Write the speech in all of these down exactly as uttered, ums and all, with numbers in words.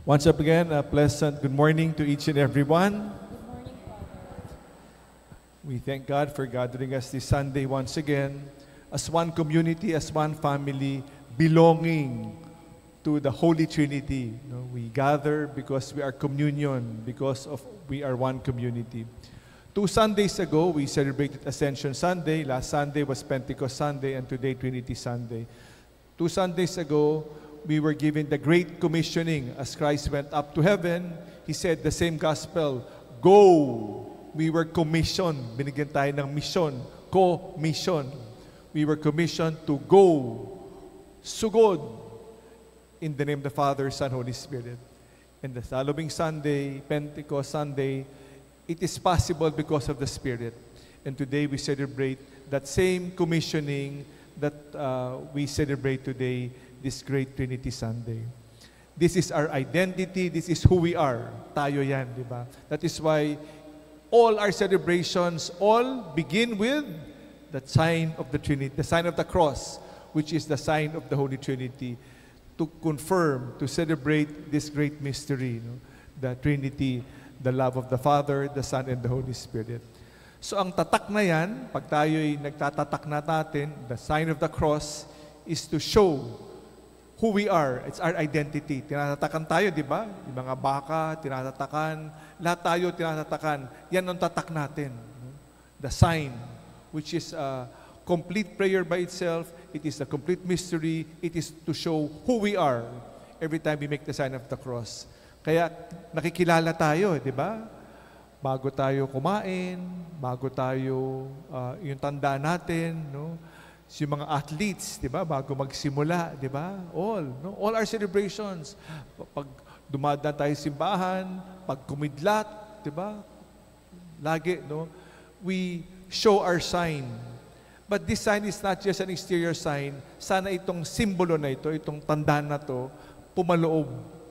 Once up again, a pleasant good morning to each and everyone. Good morning, Father. We thank God for gathering us this Sunday once again as one community, as one family, belonging to the Holy Trinity. You know, we gather because we are communion, because of we are one community. Two Sundays ago, we celebrated Ascension Sunday. Last Sunday was Pentecost Sunday, and today Trinity Sunday. Two Sundays ago, we were given the Great Commissioning. As Christ went up to heaven, He said the same gospel, go! We were commissioned. Binigyan tayo ng mission. Co-mission. We were commissioned to go. Sugod. In the name of the Father, Son, Holy Spirit. And the following Sunday, Pentecost Sunday, it is possible because of the Spirit. And today we celebrate that same commissioning that uh, we celebrate today, this great Trinity Sunday. This is our identity. This is who we are. Tayo yan, di ba? That is why all our celebrations all begin with the sign of the Trinity, the sign of the cross, which is the sign of the Holy Trinity, to confirm, to celebrate this great mystery, no? The Trinity, the love of the Father, the Son, and the Holy Spirit. So ang tatak na yan, pag tayo'y nagtatatak na natin, the sign of the cross is to show who we are. It's our identity. Tinatatakan tayo, di ba? Yung mga baka, tinatatakan. Lahat tayo tinatatakan. Yan ang tatak natin. The sign, which is a complete prayer by itself. It is a complete mystery. It is to show who we are every time we make the sign of the cross. Kaya nakikilala tayo, di ba? Bago tayo kumain, bago tayo, uh, yung tanda natin, no? Yung mga athletes, di ba, bago magsimula, di ba? All, no? All our celebrations. Pag dumadaan tayo sa simbahan, pag kumidlat, di ba? Lagi, no? We show our sign. But this sign is not just an exterior sign. Sana itong simbolo na ito, itong tanda na to, pumaloob.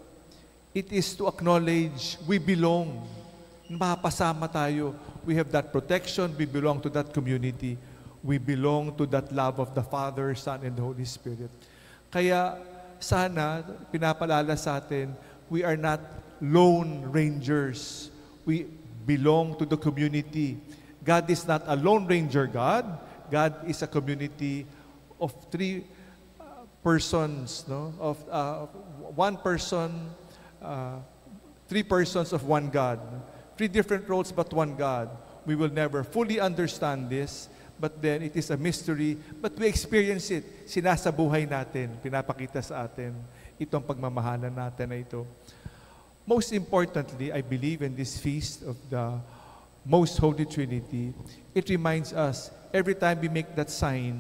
It is to acknowledge we belong. Mapasama tayo. We have that protection. We belong to that community. We belong to that love of the Father, Son, and the Holy Spirit. Kaya sana, pinapalala sa atin, we are not lone rangers. We belong to the community. God is not a lone ranger God. God is a community of three uh, persons, no? Of uh, one person, uh, three persons of one God. Three different roles but one God. We will never fully understand this, but then it is a mystery, but we experience it. Sinasabuhay natin, pinapakita sa atin itong pagmamahalan natin na ito. Most importantly, I believe in this feast of the Most Holy Trinity, it reminds us, every time we make that sign,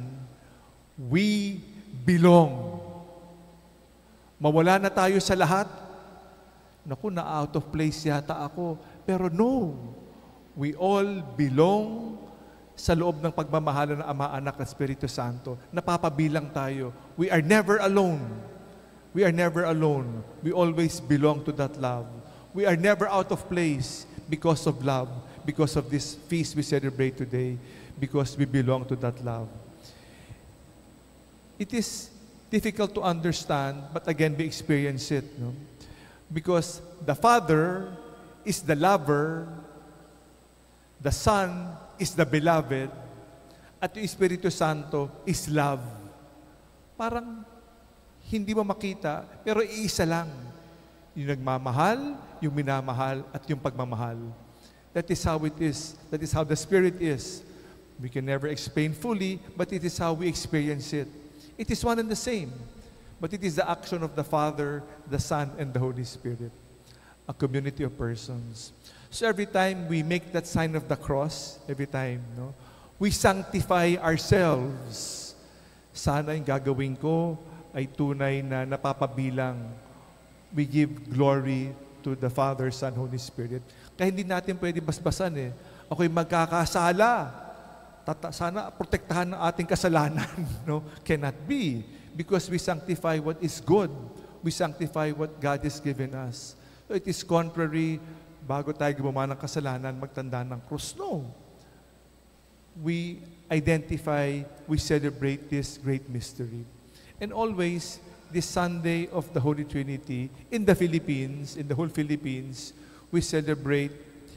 we belong. Mawala na tayo sa lahat. Naku, na out of place yata ako. Pero no, we all belong sa loob ng pagmamahala ng Ama, Anak at Espiritu Santo. Napapabilang tayo. We are never alone. We are never alone. We always belong to that love. We are never out of place because of love, because of this feast we celebrate today, because we belong to that love. It is difficult to understand, but again, we experience it. No? Because the Father is the lover, the Son is the beloved, at yung Espiritu Santo is love. Parang hindi mo makita, pero iisa lang. Yung nagmamahal, yung minamahal, at yung pagmamahal. That is how it is. That is how the Spirit is. We can never explain fully, but it is how we experience it. It is one and the same, but it is the action of the Father, the Son, and the Holy Spirit. A community of persons. So every time we make that sign of the cross, every time, no, we sanctify ourselves. Sana yung gagawin ko ay tunay na napapabilang. We give glory to the Father, Son, Holy Spirit. Kaya hindi natin pwede basbasan eh. Ako'y magkakasala. Tata, sana protektahan ng ating kasalanan. No? Cannot be. Because we sanctify what is good. We sanctify what God has given us. So it is contrary, bago tayo gumawa ng kasalanan, magtanda ng krus. No. We identify, we celebrate this great mystery. And always, this Sunday of the Holy Trinity, in the Philippines, in the whole Philippines, we celebrate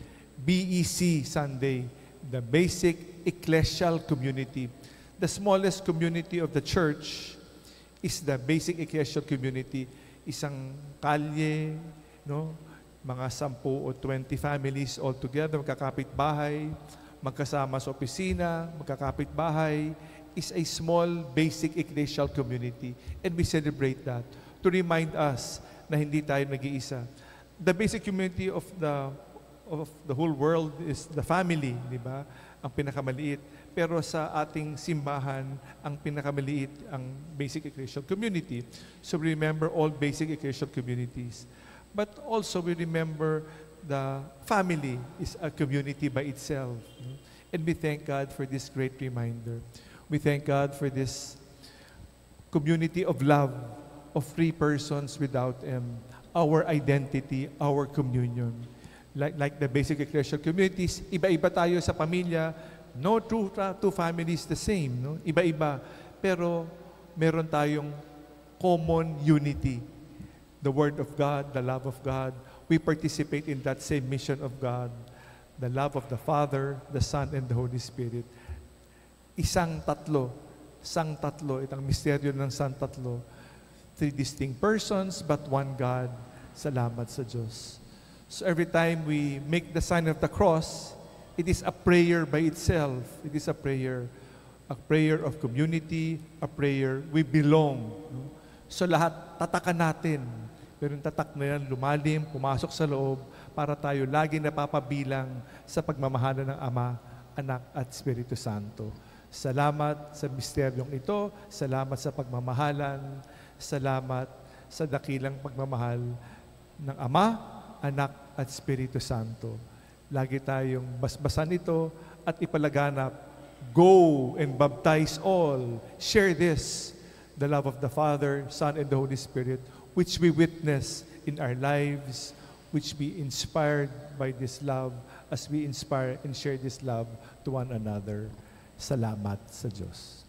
B E C Sunday, the Basic Ecclesial Community. The smallest community of the church is the Basic Ecclesial Community. Isang kalye, no? Mga sampu o twenty families all together, magkakapit bahay, magkasama sa opisina, magkakapit bahay, is a small basic ecclesial community. And we celebrate that to remind us na hindi tayo nag-iisa. The basic community of the of the whole world is the family, di ba? Ang pinakamaliit. Pero sa ating simbahan, ang pinakamaliit ang basic ecclesial community. So we remember all basic ecclesial communities. But also we remember the family is a community by itself. And we thank God for this great reminder. We thank God for this community of love, of three persons without M, our identity, our communion. Like, like the basic ecclesial communities, iba-iba tayo sa pamilya, no two, two families the same, no? Iba-iba. Pero meron tayong common unity. The Word of God, the love of God. We participate in that same mission of God. The love of the Father, the Son, and the Holy Spirit. Isang tatlo, sang tatlo, itang misteryo ng sang tatlo. Three distinct persons, but one God. Salamat sa Diyos. So every time we make the sign of the cross, it is a prayer by itself. It is a prayer. A prayer of community, a prayer we belong. So lahat, tatakan natin. Pero yung tatak na yan, lumalim, pumasok sa loob, para tayo lagi napapabilang sa pagmamahala ng Ama, Anak, at Espiritu Santo. Salamat sa misteryong ito, salamat sa pagmamahalan, salamat sa dakilang pagmamahal ng Ama, Anak, at Espiritu Santo. Lagi tayong basbasan ito at ipalaganap. Go and baptize all. Share this, the love of the Father, Son, and the Holy Spirit, which we witness in our lives, which be inspired by this love as we inspire and share this love to one another. Salamat sa Diyos.